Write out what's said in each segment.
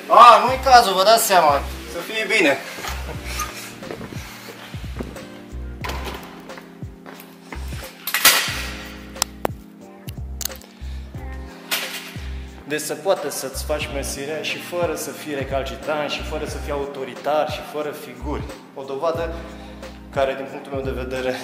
Nu-i cazul, vă dați seama. Să fie bine. Deci se poate să-ți faci meseria și fără să fii recalcitrant și fără să fii autoritar și fără figuri. O dovadă care, din punctul meu de vedere,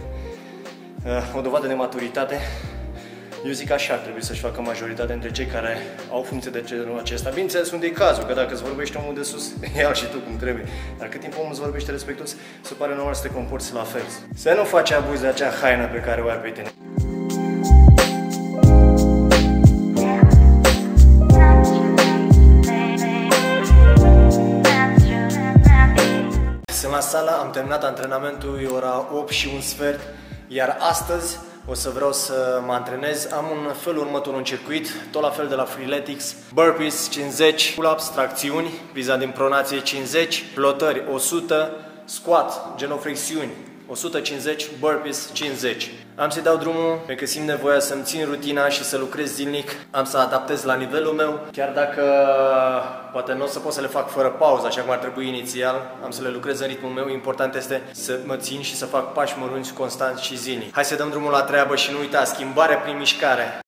o dovadă de maturitate. Eu zic așa ar trebui să-și facă majoritatea dintre cei care au funcție de genul acesta. Bineînțeles, unde e cazul, că dacă îți vorbește omul de sus, ia și tu cum trebuie. Dar cât timp omul îți vorbește respectuos, se pare normal să te comporți la fel. Să nu faci abuz de acea haină pe care o ai pe tine. Sunt la sală, am terminat antrenamentul, e ora 8 și un sfert, iar astăzi o să vreau să mă antrenez. Am în felul următor un circuit, tot la fel de la Freeletics: burpees 50, pull-ups, tracțiuni, priza din pronație 50, flotări 100, squat, genoflexiuni 150, burpees 50. Am să-i dau drumul, pentru că simt nevoia să-mi țin rutina și să lucrez zilnic. Am să adaptez la nivelul meu, chiar dacă poate nu o să pot să le fac fără pauză, așa cum ar trebui inițial. Am să le lucrez în ritmul meu. Important este să mă țin și să fac pași mărunți, constant și zilnic. Hai să dăm drumul la treabă și nu uita, schimbare prin mișcare.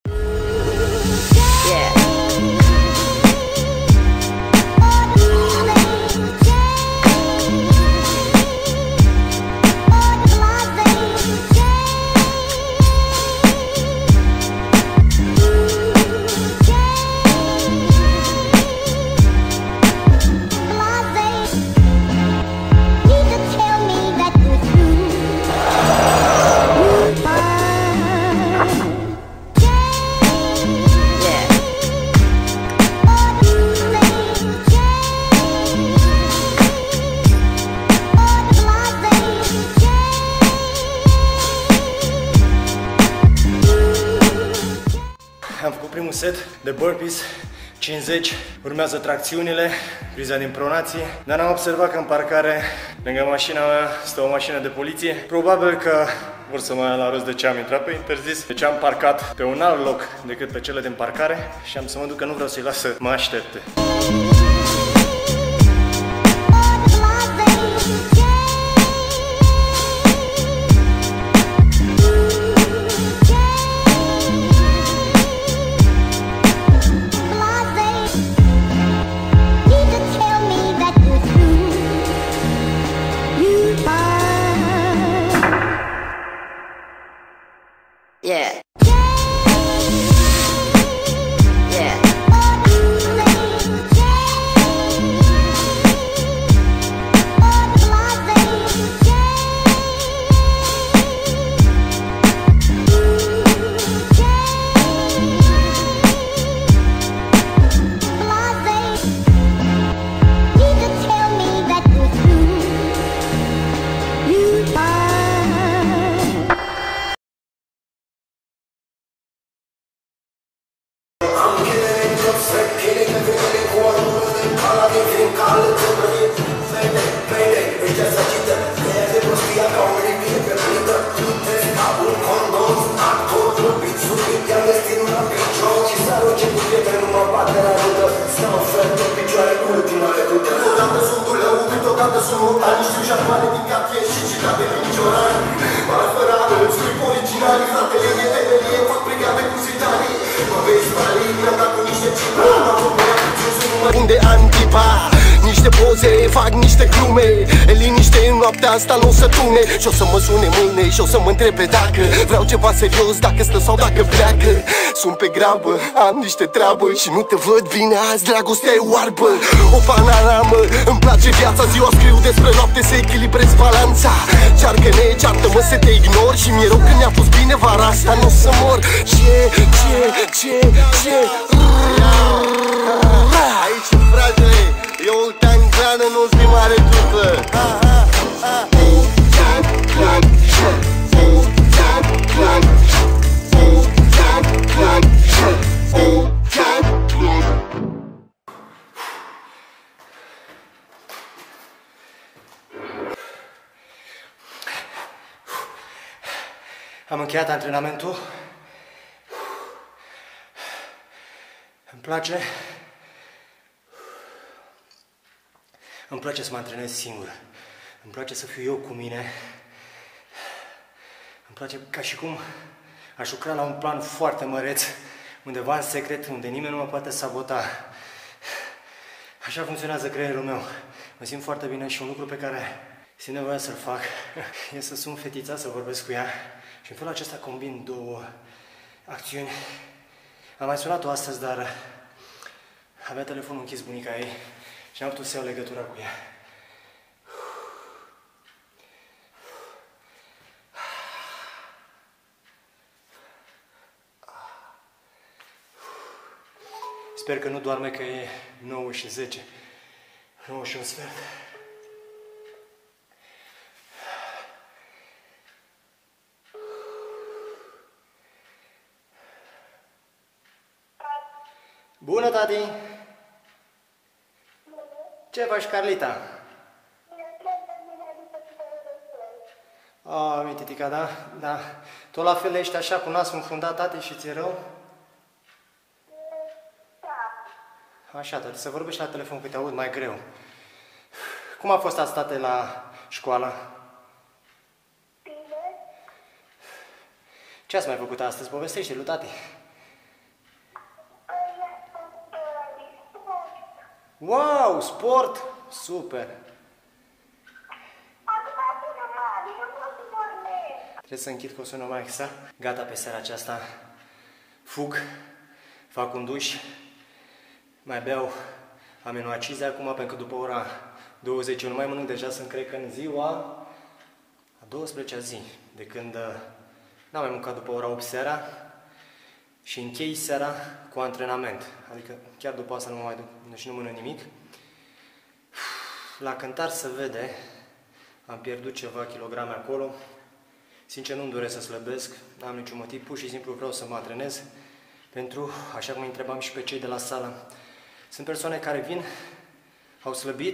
Am făcut primul set de burpees 50, urmează tracțiunile, priza din pronație, dar am observat că în parcare, lângă mașina mea, stă o mașină de poliție. Probabil că vor să mă ia la rost de ce am intrat pe interzis, deci am parcat pe un alt loc decât pe cele din parcare și am să mă duc, că nu vreau să-i las să mă aștepte. Yeah. Unde antipa, niște poze, fac niște glume. În liniște în noaptea asta nu o să tune. Și o să mă sune mâine și o să mă întrebe dacă vreau ceva serios, dacă stă sau dacă pleacă. Sunt pe grabă, am niște treabă și nu te văd bine azi, dragostea e oarbă. O panoramă, îmi place viața, ziua scriu despre noapte să echilibrez balanța. Cearcă-ne, ceartă-mă să te ignor și mi-e rău că mi-a fost bine vara asta, nu o să mor. Ce aici, frate, e o tangrană, nu-ți de mare trupă. Am încheiat antrenamentul. Îmi place. Îmi place să mă antrenez singur. Îmi place să fiu eu cu mine. Îmi place ca și cum aș lucra la un plan foarte măreț, undeva în secret, unde nimeni nu mă poate sabota. Așa funcționează creierul meu. Mă simt foarte bine și un lucru pe care simt nevoia să-l fac e să sun fetița, să vorbesc cu ea și în felul acesta combin două acțiuni. Am mai sunat-o astăzi, dar avea telefonul închis bunica ei și n-am putut să iau legătura cu ea. Sper că nu doarme, că e 9:10, 9:15. Bună, tati! Ce faci, Carlita? Mi titica, da? Da. Tot la fel ești așa, cu nasul înfundat, tati, și ți-e rău? Așa, tati, să vorbești la telefon, că te aud mai greu. Cum a fost azi, tate, la școală? Ce ați mai făcut astăzi? Povestește lui tati. Wow, sport! Super! Trebuie să închid că o sună mai exact. Gata, pe seara aceasta fug, fac un duș, mai beau aminoacize acum, pentru că după ora 20 eu nu mai mănânc, deja sunt, cred că, în ziua a 12-a zi, de când n-am mai mâncat după ora 8 seara și închei seara cu antrenament. Adică chiar după asta nu mănânc nimic. La cântar se vede, am pierdut ceva kilograme acolo. Sincer, nu-mi doresc să slăbesc, n-am niciun motiv, pur și simplu vreau să mă antrenez pentru, așa cum îi întrebam și pe cei de la sală, sunt persoane care vin, au slăbit,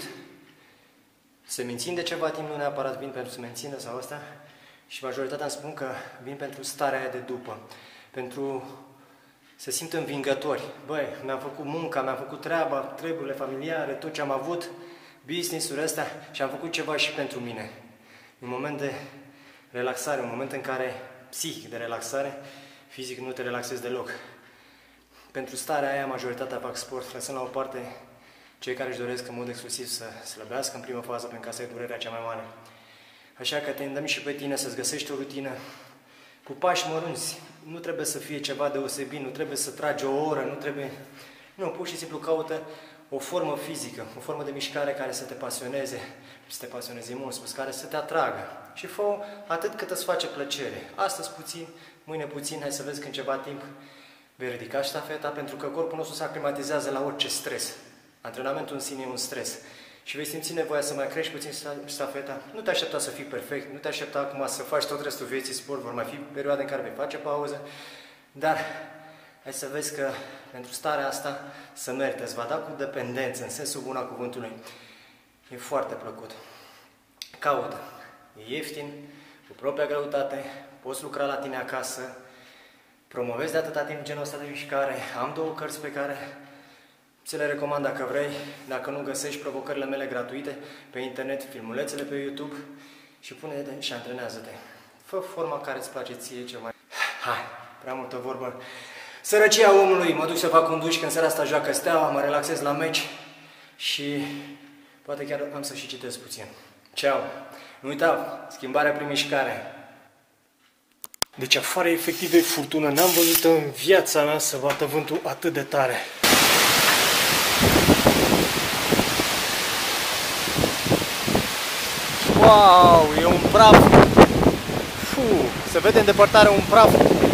se mențin de ceva timp, nu neapărat vin pentru să mențină sau asta, și majoritatea îmi spun că vin pentru starea aia de după, pentru să simt învingători. Băi, mi-am făcut munca, mi-am făcut treaba, treburile familiare, tot ce am avut, business-ul ăsta, și am făcut ceva și pentru mine. Un moment de relaxare, un moment în care, psihic de relaxare, fizic nu te relaxezi deloc. Pentru starea aia, majoritatea fac sport, lăsând la o parte cei care își doresc în mod exclusiv să slăbească în prima fază, pentru că asta e durerea cea mai mare. Așa că te îndemn și pe tine să-ți găsești o rutină cu pași mărunți. Nu trebuie să fie ceva deosebit, nu trebuie să tragi o oră, nu trebuie... Nu, pur și simplu caută o formă fizică, o formă de mișcare care să te pasioneze, mult spus, care să te atragă. Și fă atât cât îți face plăcere. Astăzi puțin, mâine puțin, hai să vezi că în ceva timp vei ridica ștafeta, pentru că corpul nostru se aclimatizează la orice stres. Antrenamentul în sine e un stres. Și vei simți nevoia să mai crești puțin ștafeta. Nu te aștepta să fii perfect, nu te aștepta acum să faci tot restul vieții sport, vor mai fi perioade în care vei face pauză, dar hai să vezi că pentru starea asta să merită, îți va da cu dependență, în sensul bun al cuvântului. E foarte plăcut. Caută. E ieftin, cu propria greutate, poți lucra la tine acasă, promovezi de atâta timp genul ăsta de mișcare. Am 2 cărți pe care ți le recomand dacă vrei, dacă nu găsești provocările mele gratuite pe internet, filmulețele pe YouTube, și pune-te și antrenează-te. Fă forma care îți place ție cel mai... Hai, prea multă vorbă. Sărăcia omului, mă duc să fac un duș, când seara asta joacă Steaua, mă relaxez la meci și poate chiar am să și citesc puțin. Ceau! Nu uita, schimbarea prin mișcare. Deci afară efectiv e furtună, n-am văzut în viața mea să bată vântul atât de tare. Wow, e un praf. Se vede în depărtare un praf